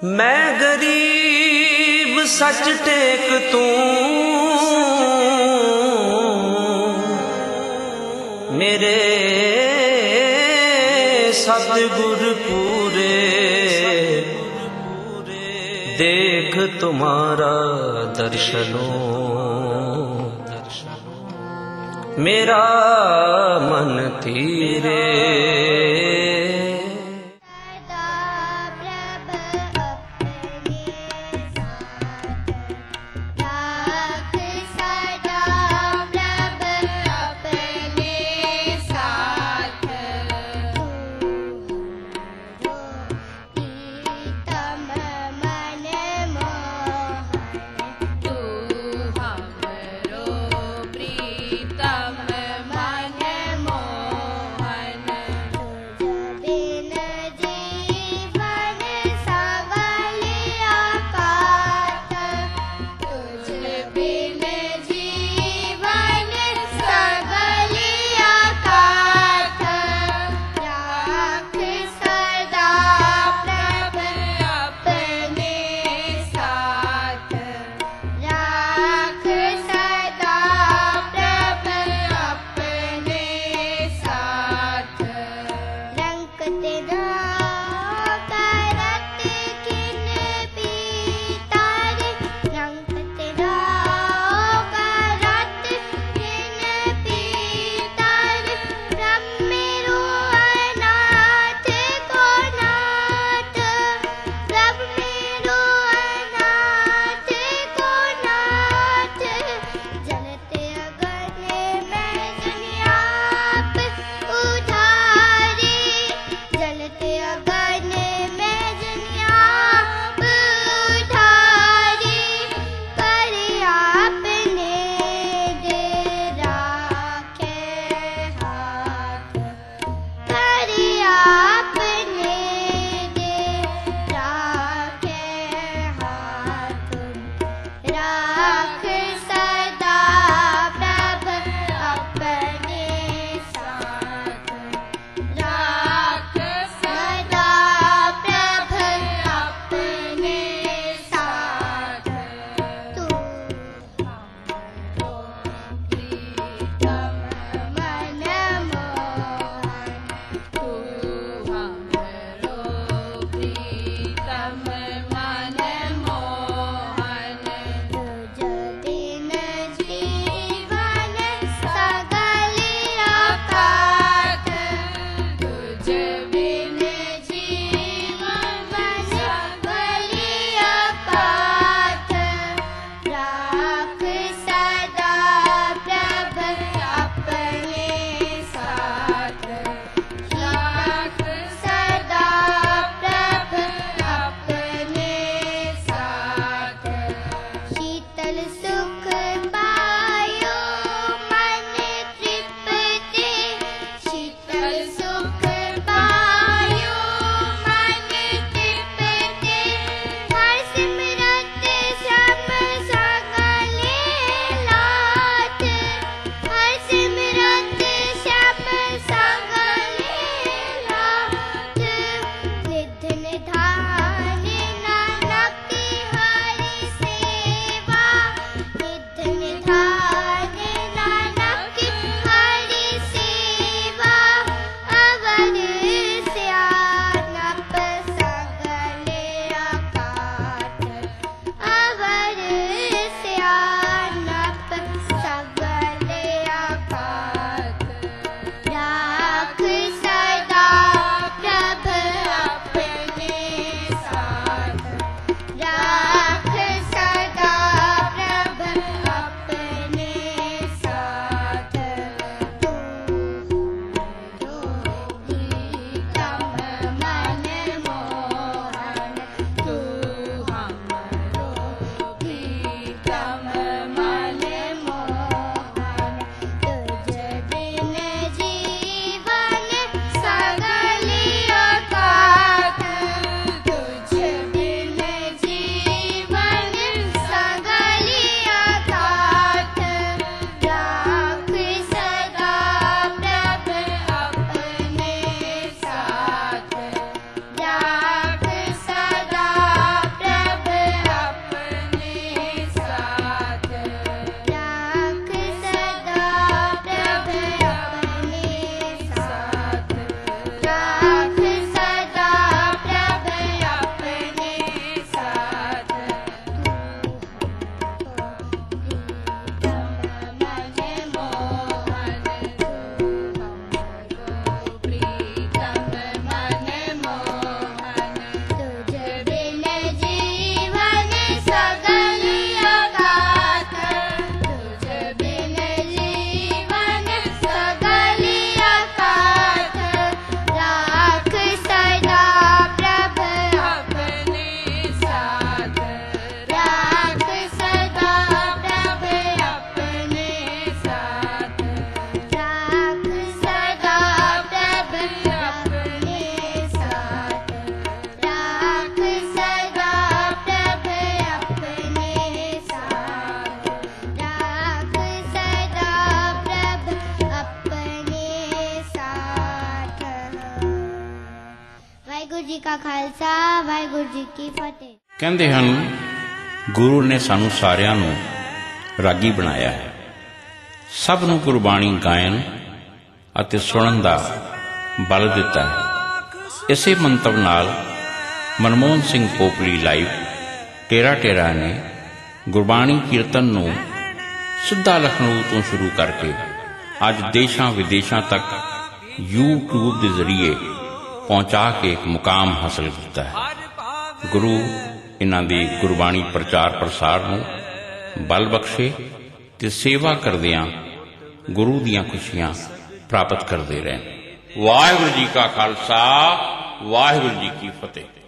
मैं गरीब सच टेक तू, मेरे सतगुर पूरे देख तुम्हारा दर्शनो, मेरा मन धीरे। का खालसा वाहिगुरु जी की फतेह। ਕਹਿੰਦੇ ਹਨ ਗੁਰੂ ਨੇ ਸਾਨੂੰ ਸਾਰਿਆਂ ਨੂੰ ਰਾਗੀ ਬਣਾਇਆ ਹੈ, ਸਭ ਨੂੰ ਗੁਰਬਾਣੀ ਗਾਇਨ ਅਤੇ ਸੁਣਨ ਦਾ ਬਲ ਦਿੱਤਾ ਹੈ। ਇਸੇ ਮੰਤਵ ਨਾਲ ਮਨਮੋਹਨ ਸਿੰਘ ਪੋਪਲੀ ਲਾਈਵ ਟੇਰਾ ਟੇਰਾ ਨੇ ਗੁਰਬਾਣੀ ਕੀਰਤਨ ਨੂੰ ਸਿੱਧਾ ਲਖਨਊ ਤੋਂ ਸ਼ੁਰੂ ਕਰਕੇ ਅੱਜ ਦੇਸ਼ਾਂ ਵਿਦੇਸ਼ਾਂ ਤੱਕ YouTube ਦੇ ਜ਼ਰੀਏ ਪਹੁੰਚਾ ਕੇ ਇੱਕ ਮੁਕਾਮ ਹਾਸਲ ਕੀਤਾ ਹੈ। ਗੁਰੂ ਇਹਨਾਂ ਦੀ ਗੁਰਬਾਣੀ ਪ੍ਰਚਾਰ ਪ੍ਰਸਾਰ ਨੂੰ ਬਲ ਬਖਸ਼ੇ ਤੇ ਸੇਵਾ ਕਰਦਿਆਂ ਗੁਰੂ ਦੀਆਂ ਖੁਸ਼ੀਆਂ ਪ੍ਰਾਪਤ ਕਰਦੇ ਰਹਿਣ। ਵਾਹਿਗੁਰੂ ਜੀ ਕਾ ਖਾਲਸਾ, ਵਾਹਿਗੁਰੂ ਜੀ ਕੀ ਫਤਿਹ।